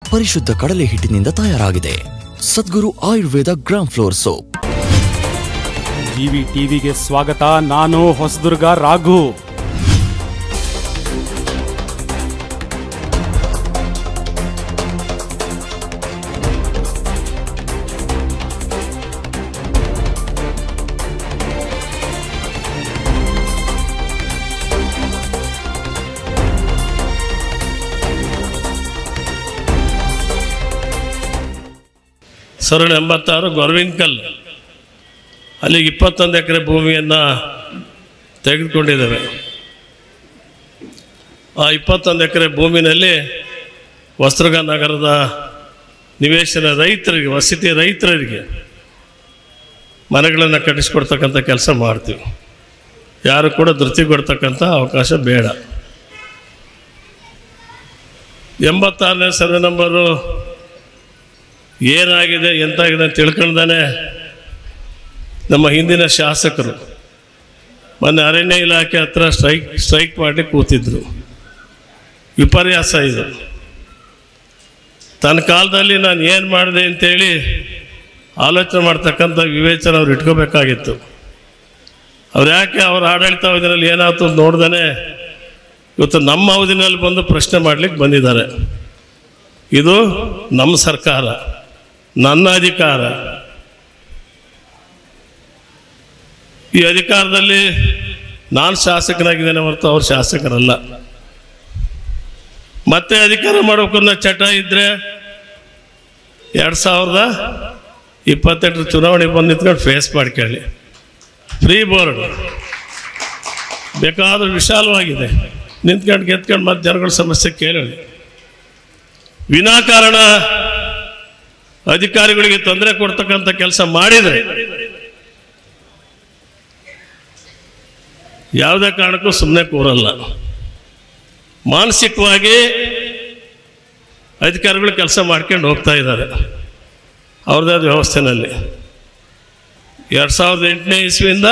ಪರಿಶುದ್ಧ ಕಡಲೆ ಹಿಟ್ಟಿನಿಂದ ತಯಾರಾಗಿದೆ. Sadguru Ayurveda gram flour soap. GV ಟಿವಿಗೆ ಸ್ವಾಗತ. ನಾನು ಹೊಸದುರ್ಗ ರಾಘು. ಸರಳ 86 ಗೊರವಿನಕಲ್ ಅಲ್ಲಿಗೆ 21 ಎಕರೆ ಭೂಮಿಯನ್ನು ತೆಗೆದುಕೊಂಡಿದ್ದೇವೆ. ಆ 21 ಎಕರೆ ಭೂಮಿನಲ್ಲಿ ಹೊಸದುರ್ಗ ನಗರದ ನಿವೇಶನ ರೈತರಿಗೆ, ವಸತಿ ರೈತರಿಗೆ ಮನೆಗಳನ್ನು ಕಟ್ಟಿಸ್ಕೊಡ್ತಕ್ಕಂಥ ಕೆಲಸ ಮಾಡ್ತೀವಿ. ಯಾರು ಕೂಡ ಧೃತಿಗೊಡ್ತಕ್ಕಂಥ ಅವಕಾಶ ಬೇಡ. 86ನೇ ಸರ್ವೆ ನಂಬರು ಏನಾಗಿದೆ ಎಂತಾಗಿದೆ ಅಂತ ತಿಳ್ಕೊಂಡಾನೆ ನಮ್ಮ ಹಿಂದಿನ ಶಾಸಕರು ಮೊನ್ನೆ ಅರಣ್ಯ ಇಲಾಖೆ ಹತ್ರ ಸ್ಟ್ರೈಕ್ ಮಾಡಿ ಕೂತಿದ್ರು. ವಿಪರ್ಯಾಸ ಇದು. ತನ್ನ ಕಾಲದಲ್ಲಿ ನಾನು ಏನು ಮಾಡಿದೆ ಅಂತೇಳಿ ಆಲೋಚನೆ ಮಾಡ್ತಕ್ಕಂಥ ವಿವೇಚನೆ ಅವ್ರು ಇಟ್ಕೋಬೇಕಾಗಿತ್ತು. ಅವ್ರು ಯಾಕೆ ಅವ್ರ ಆಡಳಿತ ಅವಧಿನಲ್ಲಿ ಏನಾಯ್ತು ನೋಡ್ದೇ ಇವತ್ತು ನಮ್ಮ ಅವಧಿನಲ್ಲಿ ಬಂದು ಪ್ರಶ್ನೆ ಮಾಡಲಿಕ್ಕೆ ಬಂದಿದ್ದಾರೆ. ಇದು ನಮ್ಮ ಸರ್ಕಾರ, ನನ್ನ ಅಧಿಕಾರ. ಈ ಅಧಿಕಾರದಲ್ಲಿ ನಾನು ಶಾಸಕನಾಗಿದ್ದೇನೆ ಹೊರತು ಅವ್ರು ಶಾಸಕರಲ್ಲ. ಮತ್ತೆ ಅಧಿಕಾರ ಮಾಡೋಕ್ಕನ್ನ ಚಟ ಇದ್ದರೆ 2028 ಚುನಾವಣೆಗೆ ಬಂದು ನಿಂತ್ಕೊಂಡು ಫೇಸ್ ಮಾಡ್ಕೊಳ್ಳಿ. ಫ್ರೀ ಬೋರ್ಡ್ ಬೇಕಾದರೂ ವಿಶಾಲವಾಗಿದೆ. ನಿಂತ್ಕೊಂಡು ಗೆದ್ಕೊಂಡು ಮತ್ತೆ ಜನಗಳ ಸಮಸ್ಯೆ ಕೇಳಿ. ವಿನಾಕಾರಣ ಅಧಿಕಾರಿಗಳಿಗೆ ತೊಂದರೆ ಕೊಡ್ತಕ್ಕಂಥ ಕೆಲಸ ಮಾಡಿದರೆ ಯಾವುದೇ ಕಾರಣಕ್ಕೂ ಸುಮ್ಮನೆ ಕೂರಲ್ಲ. ಮಾನಸಿಕವಾಗಿ ಅಧಿಕಾರಿಗಳು ಕೆಲಸ ಮಾಡ್ಕೊಂಡು ಹೋಗ್ತಾ ಇದ್ದಾರೆ ಅವ್ರದ್ದೇ ವ್ಯವಸ್ಥೆನಲ್ಲಿ. 2008ನೇ ಇಸ್ವಿಯಿಂದ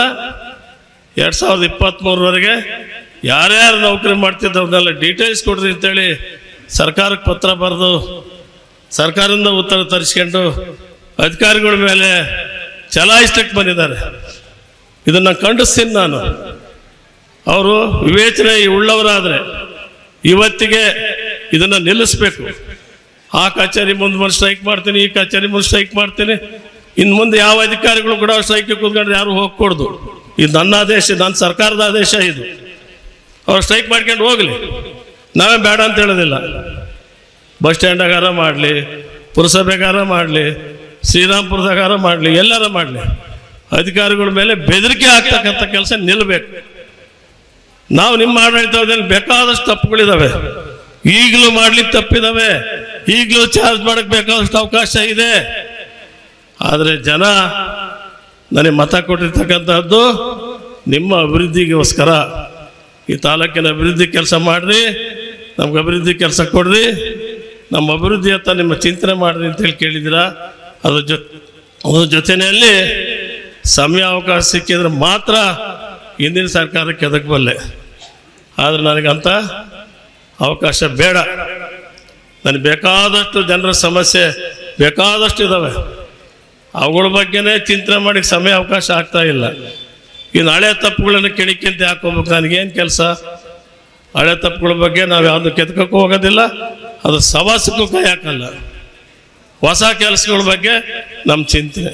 2023ವರೆಗೆ ಯಾರ್ಯಾರು ನೌಕರಿ ಮಾಡ್ತಿದ್ದವ್ರನ್ನೆಲ್ಲ ಡೀಟೇಲ್ಸ್ ಕೊಡ್ರಿ ಅಂತೇಳಿ ಸರ್ಕಾರಕ್ಕೆ ಪತ್ರ ಬರೆದು ಸರ್ಕಾರದಿಂದ ಉತ್ತರ ತರಿಸ್ಕೊಂಡು ಅಧಿಕಾರಿಗಳ ಮೇಲೆ ಚಲಾಯಿಸಲಿಕ್ಕೆ ಬಂದಿದ್ದಾರೆ. ಇದನ್ನು ಖಂಡಿಸ್ತೀನಿ ನಾನು. ಅವರು ವಿವೇಚನೆ ಉಳ್ಳವರಾದರೆ ಇವತ್ತಿಗೆ ಇದನ್ನು ನಿಲ್ಲಿಸಬೇಕು. ಆ ಕಚೇರಿ ಮುಂದೆ ಬಂದು ಸ್ಟ್ರೈಕ್ ಮಾಡ್ತೀನಿ, ಈ ಕಚೇರಿ ಮುಂದೆ ಸ್ಟ್ರೈಕ್ ಮಾಡ್ತೀನಿ. ಇನ್ನು ಮುಂದೆ ಯಾವ ಅಧಿಕಾರಿಗಳು ಕೂಡ ಸ್ಟ್ರೈಕ್ಗೆ ಕೂತ್ಕೊಂಡ್ರೆ ಯಾರು ಹೋಗ್ಕೊಡ್ದು. ಇದು ನನ್ನ ಆದೇಶ, ನನ್ನ ಸರ್ಕಾರದ ಆದೇಶ ಇದು. ಅವ್ರು ಸ್ಟ್ರೈಕ್ ಮಾಡ್ಕೊಂಡು ಹೋಗಲಿ, ನಾವೇ ಬೇಡ ಅಂತ ಹೇಳೋದಿಲ್ಲ. ಬಸ್ ಸ್ಟ್ಯಾಂಡಾಗಾರ ಮಾಡಲಿ, ಪುರಸಭೆಗಾರ ಮಾಡಲಿ, ಶ್ರೀರಾಮ್ಪುರದಾಗಾರ ಮಾಡಲಿ, ಎಲ್ಲಾರ ಮಾಡಲಿ, ಅಧಿಕಾರಿಗಳ ಮೇಲೆ ಬೆದರಿಕೆ ಆಗ್ತಕ್ಕಂಥ ಕೆಲಸ ನಿಲ್ಲಬೇಕು. ನಾವು ನಿಮ್ಮ ಆಡಳಿತದಲ್ಲಿ ಬೇಕಾದಷ್ಟು ತಪ್ಪುಗಳಿದ್ದಾವೆ, ಈಗಲೂ ಮಾಡ್ಲಿಕ್ಕೆ ತಪ್ಪಿದ್ದಾವೆ, ಈಗಲೂ ಚಾರ್ಜ್ ಮಾಡಕ್ಕೆ ಬೇಕಾದಷ್ಟು ಅವಕಾಶ ಇದೆ. ಆದರೆ ಜನ ನನಗೆ ಮತ ಕೊಟ್ಟಿರ್ತಕ್ಕಂಥದ್ದು ನಿಮ್ಮ ಅಭಿವೃದ್ಧಿಗೋಸ್ಕರ. ಈ ತಾಲೂಕಿನ ಅಭಿವೃದ್ಧಿ ಕೆಲಸ ಮಾಡಿರಿ, ನಮ್ಗೆ ಅಭಿವೃದ್ಧಿ ಕೆಲಸ ಕೊಡ್ರಿ, ನಮ್ಮ ಅಭಿವೃದ್ಧಿ ಅಂತ ನಿಮ್ಮ ಚಿಂತನೆ ಮಾಡಿರಿ ಅಂತೇಳಿ ಕೇಳಿದ್ದೀರಾ. ಅದ್ರ ಜೊತೆಯಲ್ಲಿ ಸಮಯ ಅವಕಾಶ ಸಿಕ್ಕಿದ್ರೆ ಮಾತ್ರ ಹಿಂದಿನ ಸರ್ಕಾರಕ್ಕೆ ಎದಕಬಲ್ಲೆ. ಆದರೆ ನನಗಂತ ಅವಕಾಶ ಬೇಡ. ನನಗೆ ಬೇಕಾದಷ್ಟು ಜನರ ಸಮಸ್ಯೆ ಬೇಕಾದಷ್ಟು ಇದ್ದಾವೆ, ಅವುಗಳ ಬಗ್ಗೆನೇ ಚಿಂತನೆ ಮಾಡಿ ಸಮಯ ಅವಕಾಶ ಆಗ್ತಾ ಇಲ್ಲ. ಇನ್ನು ಹಳೆ ತಪ್ಪುಗಳನ್ನು ಕೆಣಕ್ಕಿಂತ ಹಾಕೋಬೇಕು. ನನಗೇನು ಕೆಲಸ? ಹಳೆ ತಪ್ಪುಗಳ ಬಗ್ಗೆ ನಾವು ಯಾವುದು ಕೆತ್ಕೋಕ್ಕೂ ಹೋಗೋದಿಲ್ಲ, ಅದು ಸವಾಸಕ್ಕೂ ಕೈ ಹಾಕಲ್ಲ. ಹೊಸ ಕೆಲಸಗಳ ಬಗ್ಗೆ ನಮ್ಮ ಚಿಂತನೆ.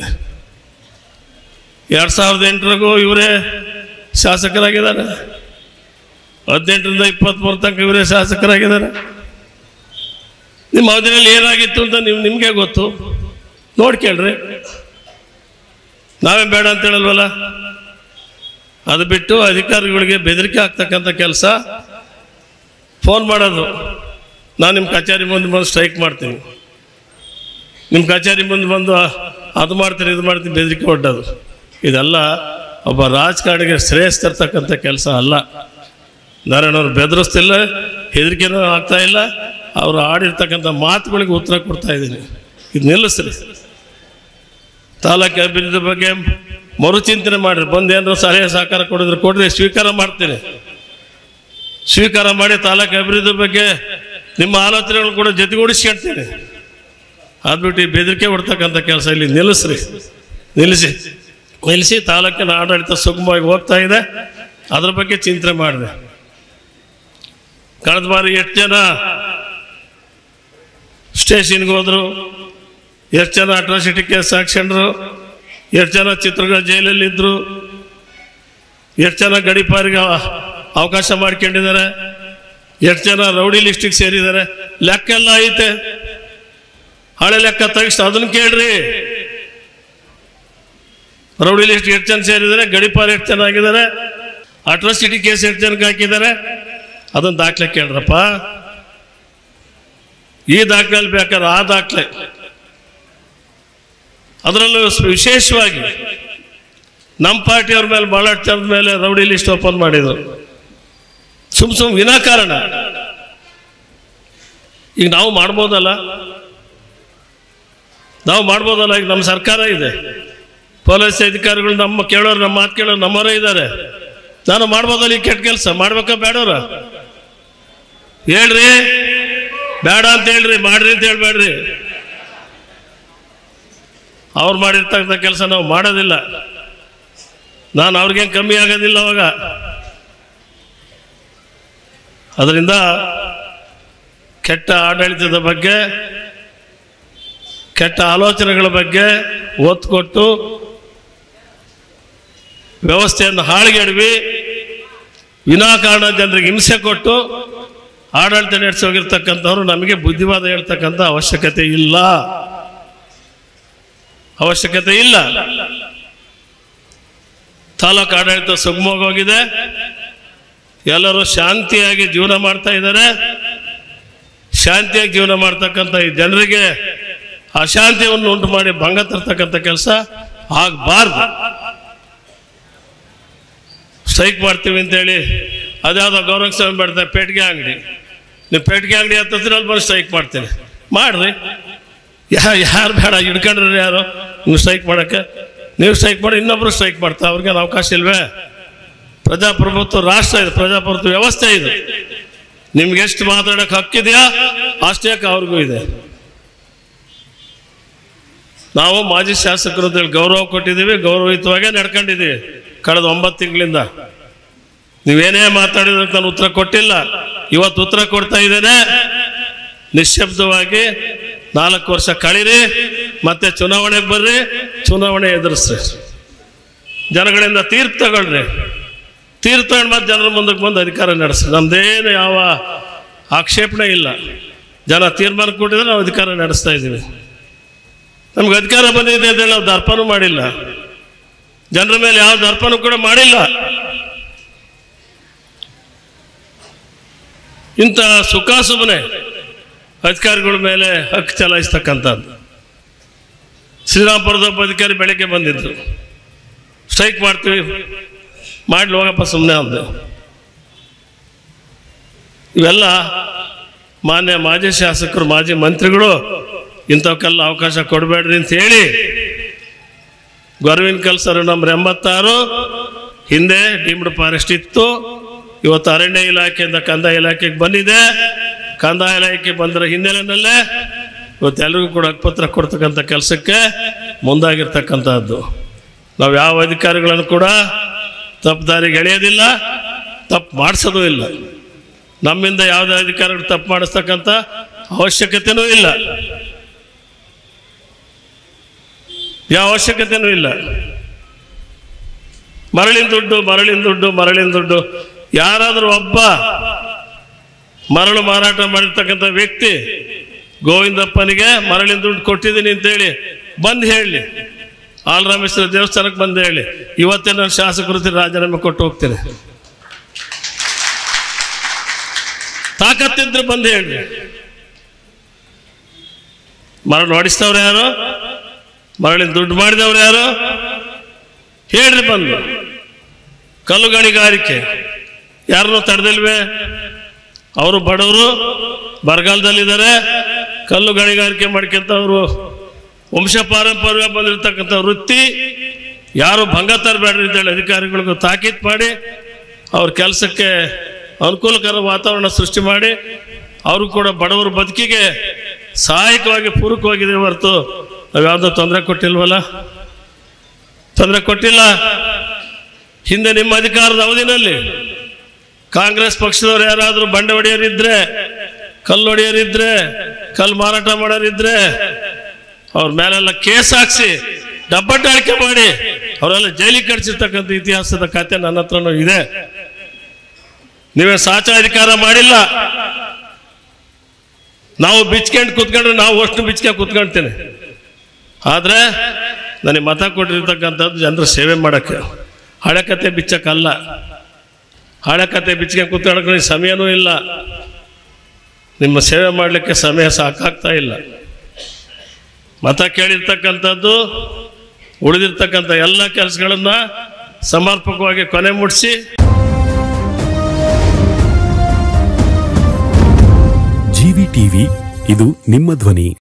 2008ವರೆಗೂ ಇವರೇ ಶಾಸಕರಾಗಿದ್ದಾರೆ, 18ರಿಂದ 23 ತನಕ ಇವರೇ ಶಾಸಕರಾಗಿದ್ದಾರೆ. ನಿಮ್ಮ ಅವಧಿನಲ್ಲಿ ಏನಾಗಿತ್ತು ಅಂತ ನಿಮಗೆ ಗೊತ್ತು, ನೋಡ್ಕೇಳ್ರಿ. ನಾವೇ ಬೇಡ ಅಂತ ಹೇಳಲ್ವಲ್ಲ. ಅದು ಬಿಟ್ಟು ಅಧಿಕಾರಿಗಳಿಗೆ ಬೆದರಿಕೆ ಆಗ್ತಕ್ಕಂಥ ಕೆಲಸ, ಫೋನ್ ಮಾಡೋದು, ನಾನು ನಿಮ್ಮ ಕಚೇರಿ ಮುಂದೆ ಬಂದು ಸ್ಟ್ರೈಕ್ ಮಾಡ್ತೀನಿ, ನಿಮ್ಮ ಕಚೇರಿ ಮುಂದೆ ಬಂದು ಅದು ಮಾಡ್ತೀನಿ ಇದು ಮಾಡ್ತೀನಿ ಬೆದರಿಕೆ ಒಡ್ಡೋದು, ಇದೆಲ್ಲ ಒಬ್ಬ ರಾಜಕಾರಣಿಗೆ ಶ್ರೇಯಸ್ ತರ್ತಕ್ಕಂಥ ಕೆಲಸ ಅಲ್ಲ. ನಾರಾಯಣವ್ರು ಬೆದರಿಸ್ತಿಲ್ಲ, ಹೆದರಿಕೆನೂ ಆಗ್ತಾ ಇಲ್ಲ. ಅವರು ಆಡಿರ್ತಕ್ಕಂಥ ಮಾತುಗಳಿಗೆ ಉತ್ತರ ಕೊಡ್ತಾ ಇದ್ದೀನಿ. ಇದು ನಿಲ್ಲಿಸ್ರಿ. ತಾಲೂಕು ಅಭಿವೃದ್ಧಿ ಬಗ್ಗೆ ಮರುಚಿಂತನೆ ಮಾಡಿರಿ. ಬಂದೇನಾದ್ರು ಸಲಹೆ ಸಹಕಾರ ಕೊಡಿದ್ರೆ ಕೊಡ್ರಿ, ಸ್ವೀಕಾರ ಮಾಡ್ತೀನಿ. ಸ್ವೀಕಾರ ಮಾಡಿ ತಾಲೂಕು ಅಭಿವೃದ್ಧಿ ಬಗ್ಗೆ ನಿಮ್ಮ ಆಲೋಚನೆಗಳು ಕೂಡ ಜೊತೆಗೂಡಿಸ್ಕೊಳ್ತೀನಿ. ಅದ್ಬಿಟ್ಟು ಬೆದರಿಕೆ ಹೊಡ್ತಕ್ಕಂಥ ಕೆಲಸ ಇಲ್ಲಿ ನಿಲ್ಲಿಸಿ ತಾಲೂಕಿನ ಆಡಳಿತ ಸುಗಮವಾಗಿ ಹೋಗ್ತಾ ಇದೆ. ಅದ್ರ ಬಗ್ಗೆ ಚಿಂತನೆ ಮಾಡಿದೆ. ಕಳೆದ ಬಾರಿ ಎಷ್ಟು ಜನ ಸ್ಟೇಷನ್ಗೆ ಹೋದ್ರು, ಎಷ್ಟು ಜನ ಅಟ್ರಾಸಿಟಿ ಕೇಸ್ ಹಾಕ್ಸ್ಕೊಂಡ್ರು, ಎಷ್ಟು ಜನ ಚಿತ್ರದುರ್ಗ ಜೈಲಲ್ಲಿದ್ದರು, ಎಷ್ಟು ಜನ ಗಡಿಪಾರಿಗೆ ಅವಕಾಶ ಮಾಡ್ಕೊಂಡಿದ್ದಾರೆ, ಎಷ್ಟು ಜನ ರೌಡಿ ಲಿಸ್ಟಿಗೆ ಸೇರಿದ್ದಾರೆ, ಲೆಕ್ಕ ಎಲ್ಲ ಐತೆ. ಹಳೆ ಲೆಕ್ಕ ತೆಗಿಸಿ ಅದನ್ನು ಕೇಳ್ರಿ. ರೌಡಿ ಲಿಸ್ಟ್ ಎಷ್ಟು ಜನ ಸೇರಿದ್ದಾರೆ, ಗಡಿಪಾರು ಎಷ್ಟು ಜನ ಆಗಿದ್ದಾರೆ, ಅಟ್ರಾಸಿಟಿ ಕೇಸ್ ಎಷ್ಟು ಜನಕ್ಕೆ ಹಾಕಿದ್ದಾರೆ, ಅದನ್ನು ದಾಖಲೆ ಕೇಳ್ರಪ್ಪ. ಈ ದಾಖಲೆ ಬೇಕಾದ್ರೆ ಆ ದಾಖಲೆ, ಅದರಲ್ಲೂ ವಿಶೇಷವಾಗಿ ನಮ್ಮ ಪಾರ್ಟಿಯವ್ರ ಮೇಲೆ ಬಹಳಷ್ಟು ಜನದ ಮೇಲೆ ರೌಡಿ ಲಿಸ್ಟ್ ಓಪನ್ ಮಾಡಿದ್ರು, ಸುಮ್ ವಿನಾಕಾರಣ. ಈಗ ನಾವು ಮಾಡ್ಬೋದಲ್ಲ, ಈಗ ನಮ್ಮ ಸರ್ಕಾರ ಇದೆ, ಪೊಲೀಸ್ ಅಧಿಕಾರಿಗಳು ನಮ್ಮ ಮಾತು ಕೇಳೋರು ನಮ್ಮವರೇ ಇದ್ದಾರೆ. ನಾನು ಮಾಡ್ಬೋದಲ್ಲ ಈ ಕೆಟ್ಟ ಕೆಲಸ? ಮಾಡ್ಬೇಕಾ ಬೇಡವ್ರ? ಹೇಳ್ರಿ, ಬೇಡ ಅಂತ ಹೇಳ್ರಿ, ಮಾಡ್ರಿ ಅಂತ ಹೇಳ್ಬೇಡ್ರಿ. ಅವ್ರು ಮಾಡಿರ್ತಕ್ಕಂಥ ಕೆಲಸ ನಾವು ಮಾಡೋದಿಲ್ಲ. ನಾನು ಅವ್ರಿಗೇನು ಕಮ್ಮಿ ಆಗೋದಿಲ್ಲ ಅವಾಗ. ಅದರಿಂದ ಕೆಟ್ಟ ಆಡಳಿತದ ಬಗ್ಗೆ, ಕೆಟ್ಟ ಆಲೋಚನೆಗಳ ಬಗ್ಗೆ ಒತ್ತು ಕೊಟ್ಟು ವ್ಯವಸ್ಥೆಯನ್ನು ಹಾಳುಗೆಡವಿ ವಿನಾಕಾರಣ ಜನರಿಗೆ ಹಿಂಸೆ ಕೊಟ್ಟು ಆಡಳಿತ ನಡೆಸಿ ಹೋಗಿರ್ತಕ್ಕಂಥವ್ರು ನಮಗೆ ಬುದ್ಧಿವಾದ ಹೇಳ್ತಕ್ಕಂಥ ಅವಶ್ಯಕತೆ ಇಲ್ಲ. ತಾಲೂಕು ಆಡಳಿತ ಸುಗಮವಾಗಿದೆ. ಎಲ್ಲರೂ ಶಾಂತಿಯಾಗಿ ಜೀವನ ಮಾಡ್ತಾ ಇದ್ದಾರೆ. ಶಾಂತಿಯಾಗಿ ಜೀವನ ಮಾಡ್ತಕ್ಕಂಥ ಈ ಜನರಿಗೆ ಅಶಾಂತಿಯನ್ನು ಉಂಟು ಮಾಡಿ ಭಂಗ ತರ್ತಕ್ಕಂಥ ಕೆಲಸ ಆಗಬಾರ್ದು. ಸ್ಟ್ರೈಕ್ ಮಾಡ್ತೀವಿ ಅಂತೇಳಿ ಅದ್ಯಾವುದೋ ಗೌರವ ಸ್ವಾಮಿ ಮಾಡ್ತಾರೆ ಪೇಟಿಗೆ ಅಂಗಡಿ. ನೀವು ಪೇಟಿಗೆ ಅಂಗಡಿ ಹತ್ತಿರ ಅಲ್ಲಿ ಬಂದು ಸ್ಟ್ರೈಕ್ ಮಾಡ್ತೀನಿ, ಮಾಡ್ರಿ. ಯಾರು ಬೇಡ ಹಿಡ್ಕೊಂಡ್ರಿ ಯಾರು ನೀವು ಸ್ಟ್ರೈಕ್ ಮಾಡೋಕ್ಕೆ? ನೀವು ಸ್ಟ್ರೈಕ್ ಮಾಡಿ ಇನ್ನೊಬ್ರು ಸ್ಟ್ರೈಕ್ ಮಾಡ್ತಾರೆ, ಅವ್ರಿಗೇನು ಅವಕಾಶ ಇಲ್ವೇ? ಪ್ರಜಾಪ್ರಭುತ್ವ ರಾಷ್ಟ್ರ ಇದೆ, ಪ್ರಜಾಪ್ರಭುತ್ವ ವ್ಯವಸ್ಥೆ ಇದೆ. ನಿಮ್ಗೆ ಎಷ್ಟು ಮಾತಾಡೋಕೆ ಹಕ್ಕಿದೆಯಾ ಅಷ್ಟೇ ಅವ್ರಿಗೂ ಇದೆ. ನಾವು ಮಾಜಿ ಶಾಸಕರು ಅಂತೇಳಿ ಗೌರವ ಕೊಟ್ಟಿದ್ದೀವಿ, ಗೌರವಯುತವಾಗೇ ನಡ್ಕೊಂಡಿದ್ದೀವಿ ಕಳೆದ 9 ತಿಂಗಳಿಂದ. ನೀವೇನೇ ಮಾತಾಡಿದ್ರೆ ನಾನು ಉತ್ತರ ಕೊಟ್ಟಿಲ್ಲ, ಇವತ್ತು ಉತ್ತರ ಕೊಡ್ತಾ ಇದ್ದೇನೆ. ನಿಶ್ಶಬ್ದವಾಗಿ 4 ವರ್ಷ ಕಳೀರಿ, ಮತ್ತೆ ಚುನಾವಣೆಗೆ ಬರ್ರಿ, ಚುನಾವಣೆ ಎದುರಿಸ್ರಿ, ಜನಗಳಿಂದ ತೀರ್ಪು ತಗೊಳ್ರಿ. ತೀರ್ಪು ತಗೊಂಡು ಮತ್ತೆ ಜನರ ಮುಂದಕ್ಕೆ ಬಂದು ಅಧಿಕಾರ ನಡೆಸ್ರಿ. ನಮ್ದೇನು ಯಾವ ಆಕ್ಷೇಪಣೆ ಇಲ್ಲ. ಜನ ತೀರ್ಮಾನ ಕೊಟ್ಟಿದ್ರೆ ನಾವು ಅಧಿಕಾರ ನಡೆಸ್ತಾ ಇದ್ದೀವಿ. ನಮ್ಗೆ ಅಧಿಕಾರ ಬಂದಿದೆ ಅಂತೇಳಿ ನಾವು ದರ್ಪನೂ ಮಾಡಿಲ್ಲ, ಜನರ ಮೇಲೆ ಯಾವ ದರ್ಪನೂ ಕೂಡ ಮಾಡಿಲ್ಲ. ಇಂಥ ಸುಮ್ಮನೆ ಅಧಿಕಾರಿಗಳ ಮೇಲೆ ಹಕ್ಕು ಚಲಾಯಿಸ್ತಕ್ಕಂಥದ್ದು. ಶ್ರೀರಾಮಪುರದ ಒಬ್ಬ ಅಧಿಕಾರಿ ಬೆಳಗ್ಗೆ ಬಂದಿದ್ರು, ಸ್ಟ್ರೈಕ್ ಮಾಡ್ತೀವಿ, ಮಾಡ್ಲಿ ಹೋಗಪ್ಪ ಸುಮ್ಮನೆ ಅಂದೆ. ಇವೆಲ್ಲ ಮಾನ್ಯ ಮಾಜಿ ಶಾಸಕರು, ಮಾಜಿ ಮಂತ್ರಿಗಳು ಇಂಥವಕ್ಕೆಲ್ಲ ಅವಕಾಶ ಕೊಡಬೇಡ್ರಿ ಅಂತ ಹೇಳಿ ಗೊರವಿನಕಲ್ ಸರ್ ನಂಬರ್ 86 ಹಿಂದೆ ಡೀಮ್ಡ್ ಫಾರೆಸ್ಟ್ ಇತ್ತು. ಇವತ್ತು ಅರಣ್ಯ ಇಲಾಖೆಯಿಂದ ಕಂದಾಯ ಇಲಾಖೆಗೆ ಬಂದಿದೆ. ಕಂದಾಯ ಇಲಾಖೆ ಬಂದರ ಹಿನ್ನೆಲೆಯಲ್ಲೇ ಇವತ್ತೆಲ್ಲರಿಗೂ ಕೂಡ ಹಕ್ಕುಪತ್ರ ಕೊಡ್ತಕ್ಕಂಥ ಕೆಲಸಕ್ಕೆ ಮುಂದಾಗಿರ್ತಕ್ಕಂಥದ್ದು. ನಾವು ಯಾವ ಅಧಿಕಾರಿಗಳನ್ನು ಕೂಡ ತಪ್ಪು ದಾರಿಗೆ ಎಳೆಯೋದಿಲ್ಲ, ತಪ್ಪು ಮಾಡಿಸೋದು ಇಲ್ಲ. ನಮ್ಮಿಂದ ಯಾವುದೇ ಅಧಿಕಾರಿಗಳು ತಪ್ಪು ಮಾಡಿಸ್ತಕ್ಕಂಥ ಅವಶ್ಯಕತೆನೂ ಇಲ್ಲ, ಯಾವ ಅವಶ್ಯಕತೆನೂ ಇಲ್ಲ. ಮರಳಿನ ದುಡ್ಡು ಯಾರಾದರೂ ಒಬ್ಬ ಮರಳು ಮಾರಾಟ ಮಾಡಿರ್ತಕ್ಕಂಥ ವ್ಯಕ್ತಿ ಗೋವಿಂದಪ್ಪನಿಗೆ ಮರಳಿನ ದುಡ್ಡು ಕೊಟ್ಟಿದ್ದೀನಿ ಅಂತೇಳಿ ಬಂದು ಹೇಳಿ, ಆಲರಾಮೇಶ್ವರ ದೇವಸ್ಥಾನಕ್ಕೆ ಬಂದು ಹೇಳಿ, ಇವತ್ತೇ ನಾನು ಶಾಸಕರು ರಾಜೀನಾಮೆ ಕೊಟ್ಟು ಹೋಗ್ತೇನೆ. ತಾಕತ್ತಿದ್ರೆ ಬಂದು ಹೇಳಿ. ಮರಳು ಹೊಡಿಸ್ತವ್ರು ಯಾರು? ಮರಳಿನ ದುಡ್ಡು ಮಾಡಿದವ್ರು ಯಾರು? ಹೇಳ್ರಿ ಬಂದು. ಕಲ್ಲು ಗಣಿಗಾರಿಕೆ ಯಾರನ್ನೂ ತಡೆದಿಲ್ವೇ? ಅವರು ಬಡವರು, ಬರಗಾಲದಲ್ಲಿದ್ದಾರೆ, ಕಲ್ಲು ಗಣಿಗಾರಿಕೆ ಮಾಡ್ಕೊಂತವ್ರು, ವಂಶ ಪಾರಂಪರ್ಯ ಬಂದಿರತಕ್ಕಂಥ ವೃತ್ತಿ. ಯಾರು ಭಂಗ ತರಬೇಡ್ರಿ ಅಂತೇಳಿ ಅಧಿಕಾರಿಗಳಿಗೂ ತಾಕೀತು ಮಾಡಿ ಅವ್ರ ಕೆಲಸಕ್ಕೆ ಅನುಕೂಲಕರ ವಾತಾವರಣ ಸೃಷ್ಟಿ ಮಾಡಿ ಅವರು ಕೂಡ ಬಡವರ ಬದುಕಿಗೆ ಸಹಾಯಕವಾಗಿ ಪೂರಕವಾಗಿದೆ ಹೊರತು ನಾವು ಯಾವುದೋ ತೊಂದರೆ ಕೊಟ್ಟಿಲ್ವಲ್ಲ, ತೊಂದರೆ ಕೊಟ್ಟಿಲ್ಲ. ಹಿಂದೆ ನಿಮ್ಮ ಅಧಿಕಾರದ ಅವಧಿನಲ್ಲಿ ಕಾಂಗ್ರೆಸ್ ಪಕ್ಷದವ್ರು ಯಾರಾದರೂ ಬಂಡೆ ಹೊಡೆಯೋರಿದ್ರೆ, ಕಲ್ಲು ಹೊಡೆಯೋರಿದ್ರೆ, ಕಲ್ಲು ಮಾರಾಟ ಮಾಡೋರಿದ್ರೆ ಅವ್ರ ಮೇಲೆಲ್ಲ ಕೇಸ್ ಹಾಕ್ಸಿ ಡಬ್ಬಟ್ಟಾಳಿಕೆ ಮಾಡಿ ಅವರೆಲ್ಲ ಜೈಲಿಗೆ ಕಳಿಸಿರ್ತಕ್ಕಂಥ ಇತಿಹಾಸದ ಖಾತೆ ನನ್ನ ಹತ್ರನೂ ಇದೆ. ನೀವೇ ಸಾಚ ಅಧಿಕಾರ ಮಾಡಿಲ್ಲ. ನಾವು ಬಿಚ್ಕೊಂಡು ಕೂತ್ಕೊಂಡ್ರೆ ನಾವು ಅಷ್ಟು ಬಿಚ್ಕೊಂಡು ಕೂತ್ಕೊಳ್ತೇನೆ. ಆದರೆ ನನಗೆ ಮತ ಕೊಟ್ಟಿರ್ತಕ್ಕಂಥದ್ದು ಜನರ ಸೇವೆ ಮಾಡೋಕ್ಕೆ, ಹಳೆ ಕತೆ ಬಿಚ್ಚಕ್ಕಲ್ಲ. ಹಳೆ ಕತೆ ಬಿಚ್ಕೊಂಡು ಕೂತ್ಕೊಳ್ಳೋಕೆ ಸಮಯನೂ ಇಲ್ಲ, ನಿಮ್ಮ ಸೇವೆ ಮಾಡಲಿಕ್ಕೆ ಸಮಯ ಸಾಕಾಗ್ತಾ ಇಲ್ಲ. ಮತ ಕೇಳಿರ್ತಕ್ಕಂಥದ್ದು ಉಳಿದಿರ್ತಕ್ಕಂಥ ಎಲ್ಲ ಕೆಲಸಗಳನ್ನು ಸಮರ್ಪಕವಾಗಿ ಕೊನೆ ಮುಟ್ಟಿಸಿ ಜಿವಿ ಟಿವಿ, ಇದು ನಿಮ್ಮ ಧ್ವನಿ.